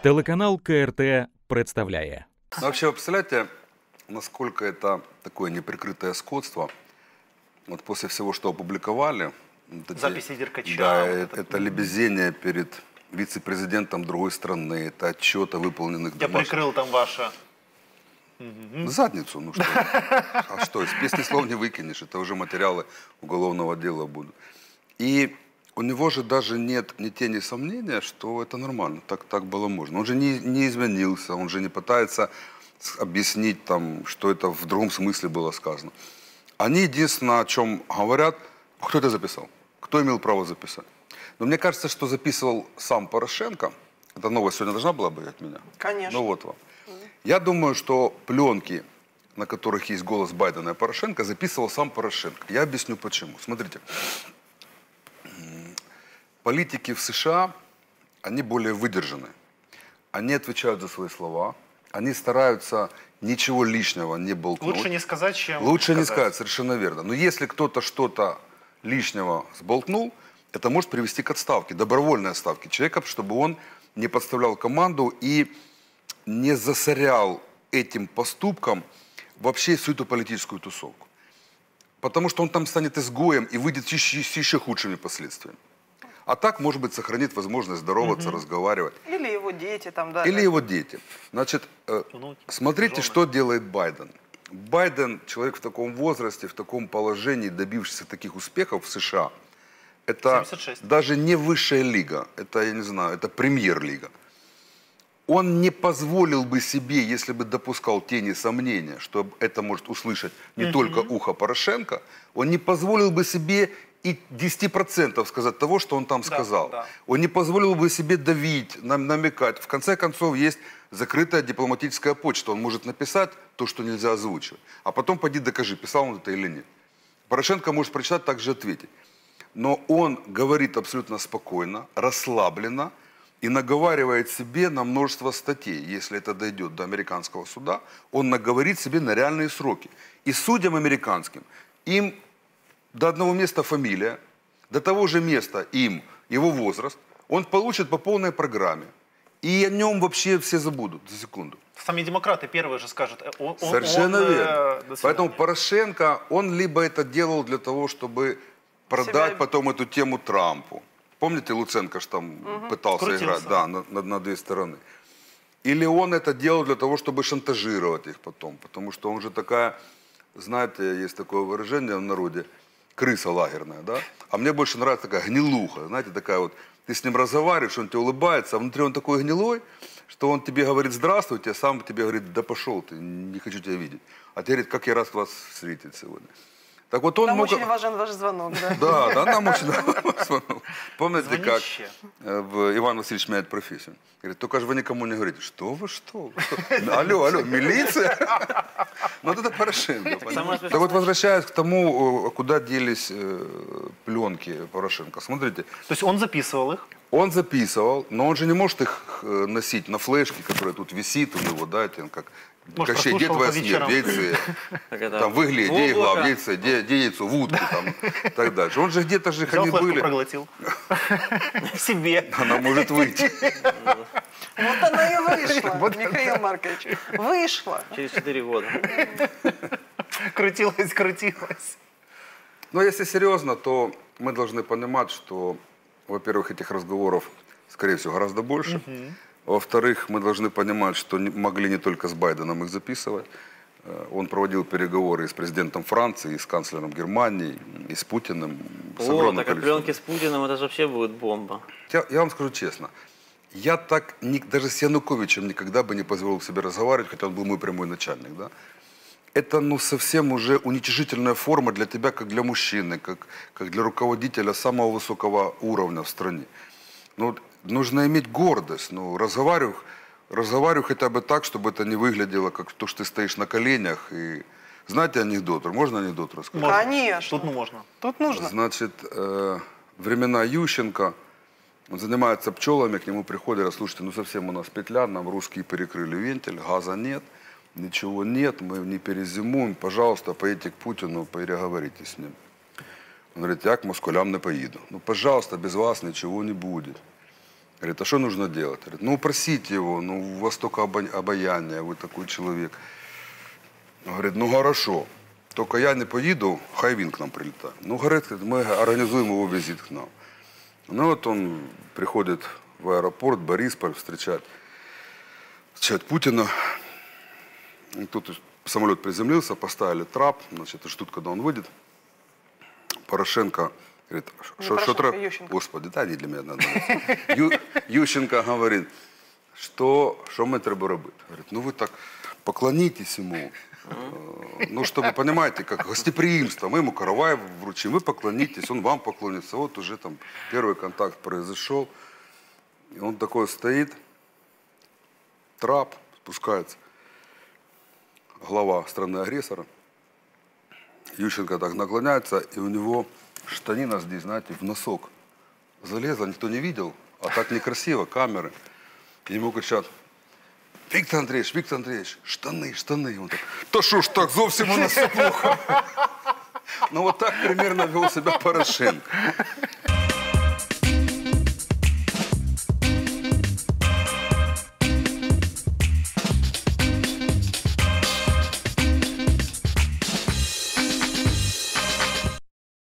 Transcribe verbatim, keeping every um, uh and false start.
Телеканал КРТ представляє. Вообще, вы представляете, насколько это такое неприкрытое скотство? Вот после всего, что опубликовали... Вот эти, записи Деркача. Да, вот это, это лебезение перед вице-президентом другой страны, это отчеты выполненных... Я домаш... прикрыл там ваше... Задницу, ну что? А что, из песни слов не выкинешь, это уже материалы уголовного дела будут. И у него же даже нет ни тени сомнения, что это нормально, так, так было можно. Он же не, не изменился, он же не пытается объяснить, там, что это в другом смысле было сказано. Они единственное, о чем говорят, кто это записал, кто имел право записать. Но мне кажется, что записывал сам Порошенко. Эта новость сегодня должна была быть от меня? Конечно. Ну вот вам. Я думаю, что пленки, на которых есть голос Байдена и Порошенко, записывал сам Порошенко. Я объясню почему. Смотрите, политики в США, они более выдержаны. Они отвечают за свои слова. Они стараются ничего лишнего не болтнуть. Лучше не сказать, чем Лучше сказать. не сказать, совершенно верно. Но если кто-то что-то лишнего сболтнул, это может привести к отставке, добровольной отставке человека, чтобы он не подставлял команду и не засорял этим поступком вообще всю эту политическую тусовку. Потому что он там станет изгоем и выйдет с еще, с еще худшими последствиями. А так, может быть, сохранит возможность здороваться, угу. разговаривать. Или его дети там, да. Или да. его дети. Значит, э, Внуки, смотрите, жены. что делает Байден. Байден, человек в таком возрасте, в таком положении, добившийся таких успехов в США, это семьдесят шесть. даже не высшая лига, это, я не знаю, это премьер-лига. Он не позволил бы себе, если бы допускал тени сомнения, что это может услышать не mm-hmm. только ухо Порошенко, он не позволил бы себе и десять процентов сказать того, что он там да, сказал. Да. Он не позволил бы себе давить, нам, намекать. В конце концов, есть закрытая дипломатическая почта. Он может написать то, что нельзя озвучивать. А потом поди докажи, писал он это или нет. Порошенко может прочитать, также ответить. Но он говорит абсолютно спокойно, расслабленно, и наговаривает себе на множество статей. Если это дойдет до американского суда, он наговорит себе на реальные сроки. И судьям американским, им до одного места фамилия, до того же места им его возраст, он получит по полной программе. И о нем вообще все забудут за секунду. Сами демократы первые же скажут. Он, Совершенно он, верно. Э, Поэтому Порошенко, он либо это делал для того, чтобы продать Себя... потом эту тему Трампу. Помните, Луценко ж там угу. пытался Крутился. играть да, на, на, на две стороны. Или он это делал для того, чтобы шантажировать их потом. Потому что он же такая, знаете, есть такое выражение в народе, крыса лагерная, да? А мне больше нравится такая гнилуха, знаете, такая вот, ты с ним разговариваешь, он тебе улыбается, а внутри он такой гнилой, что он тебе говорит здравствуйте, а сам тебе говорит, да пошел ты, не хочу тебя видеть. А тебе говорит, как я рад вас встретить сегодня. Так вот он нам мог... очень важен ваш звонок, да? Да, да, нам очень важен звонок. Помните, Звонище. как в Иван Васильевич меняет профессию? Говорит, только же вы никому не говорите, что вы, что? что? Алло, алло, милиция? Ну, вот это Порошенко. Так вот, возвращаясь к тому, куда делись пленки Порошенко. Смотрите. То есть он записывал их? Он записывал, но он же не может их носить на флешке, которая тут висит у него, да, это как... Может, Кощей, где твоя смерть, яйцы, там, в игле, где игла, в яйце, где яйцо, в утке, там, и так дальше. Он же где-то же, они были. Проглотил. Себе. Она может выйти. Вот она и вышла, Михаил Маркович. Вышла. Через четыре года. Крутилась, крутилась. Но если серьезно, то мы должны понимать, что, во-первых, этих разговоров, скорее всего, гораздо больше. Во-вторых, мы должны понимать, что не, могли не только с Байденом их записывать. Он проводил переговоры и с президентом Франции, и с канцлером Германии, и с Путиным. С О, так а пленки с Путиным, это же вообще будет бомба. Я, я вам скажу честно, я так не, даже с Януковичем никогда бы не позволил себе разговаривать, хотя он был мой прямой начальник. Да? Это ну, совсем уже уничижительная форма для тебя, как для мужчины, как, как для руководителя самого высокого уровня в стране. Ну, нужно иметь гордость. Ну, разговаривай, разговаривай хотя бы так, чтобы это не выглядело, как то, что ты стоишь на коленях. И... Знаете анекдот? Можно анекдот рассказать? Можно. Конечно. Тут можно. Тут нужно. Значит, э, времена Ющенко, он занимается пчелами, к нему приходят, говорят, слушайте, ну совсем у нас петля, нам русские перекрыли вентиль, газа нет, ничего нет, мы не перезимуем, пожалуйста, поедьте к Путину, переговорите с ним. Он говорит, я к москалям не поеду. Ну, пожалуйста, без вас ничего не будет. Говорит, а что нужно делать? Говорит, ну, просите его, ну, у вас только обо- обаяние, вы такой человек. Говорит, ну, хорошо, только я не поеду, хай він к нам прилетает. Ну, говорит, мы организуем его визит к нам. Ну, вот он приходит в аэропорт, Борисполь, встречать, встречать Путина. И тут самолет приземлился, поставили трап, значит, ждут, когда он выйдет. Порошенко говорит, Не что Порошенко, треба? Ющенко. Господи, да, не для меня надо. Ю, Ющенко говорит, что, что мы треба робити? Говорит, ну вы так поклонитесь ему. Э, Ну, чтобы, понимаете, как гостеприимство. Мы ему каравай вручим, вы поклонитесь, он вам поклонится. Вот уже там первый контакт произошел. И он такой стоит, трап, спускается. Глава страны-агрессора. Ющенко так наклоняется, и у него штанина здесь, знаете, в носок залезла, никто не видел, а так некрасиво, камеры. И ему кричат, Виктор Андреевич, Виктор Андреевич, штаны, штаны. И он так, да что ж так, зовсім у нас все плохо. Ну вот так примерно вел себя Порошенко.